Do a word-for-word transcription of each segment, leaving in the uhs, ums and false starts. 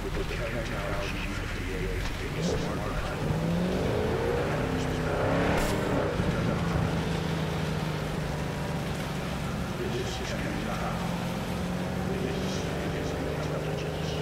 with the technology you create to get smarter. This is now. This is intelligence.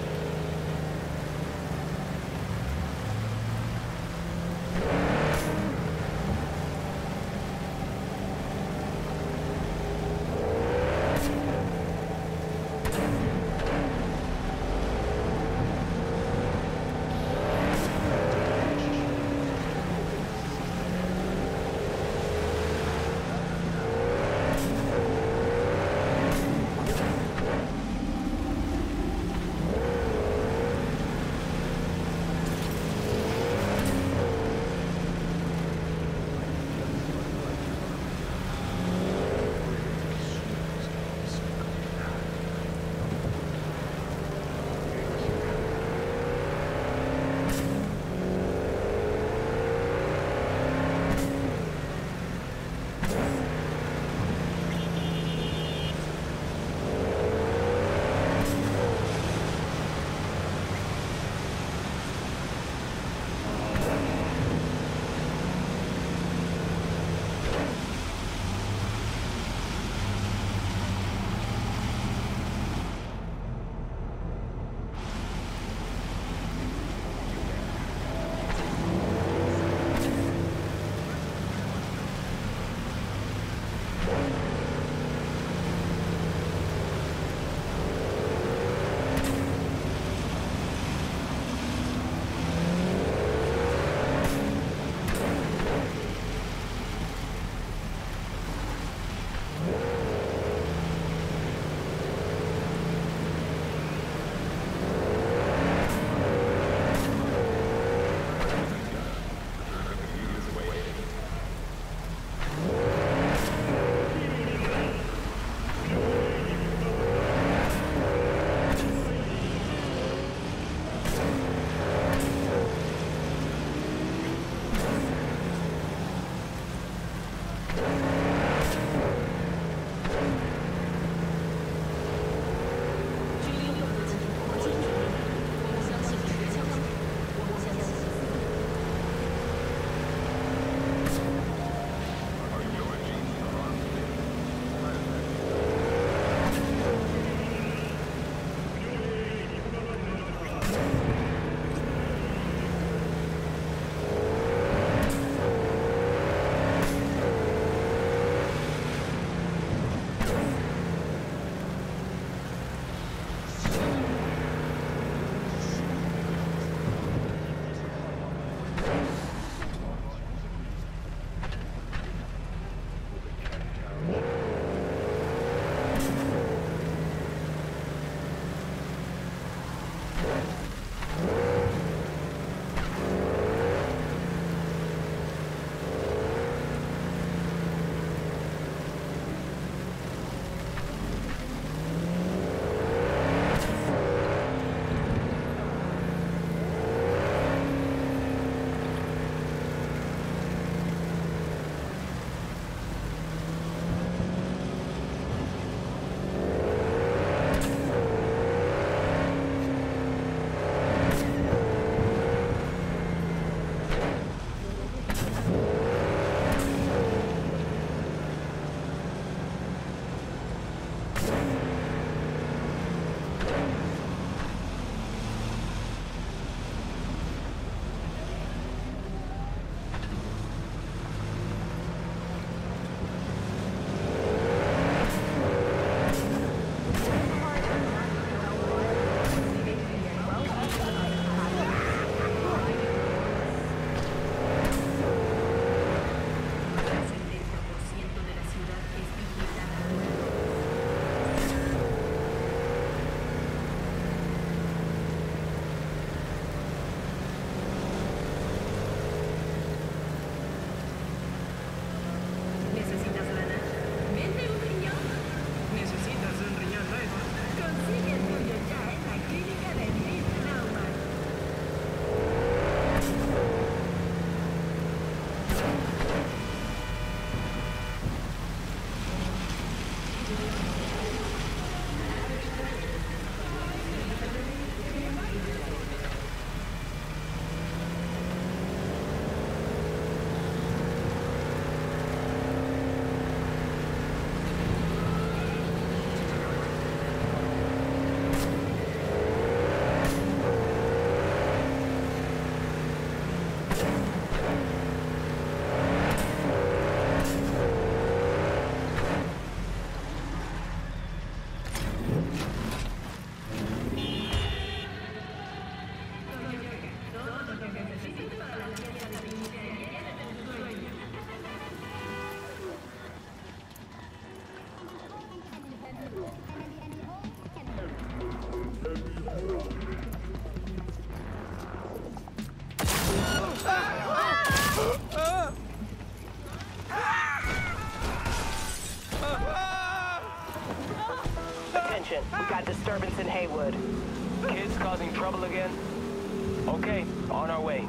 attention. We got disturbance in Haywood. Kids causing trouble again? Okay, on our way.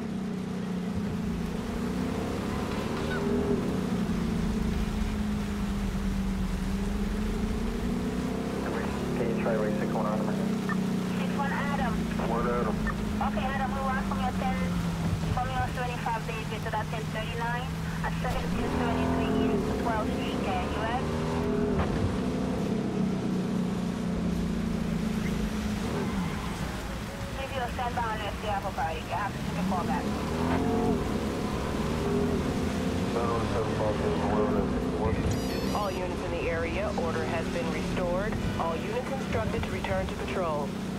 Can you try rate six one Adam again? six one Adam. Word Adam. Okay, Adam, we want from your ten, from your seventy-five David to that ten thirty-nine at seventeen seventy-three East twelve Street, can you add? If you stand down and see Apple Car, you have to take a call back. All units in the area, order has been restored. All units instructed to return to patrol.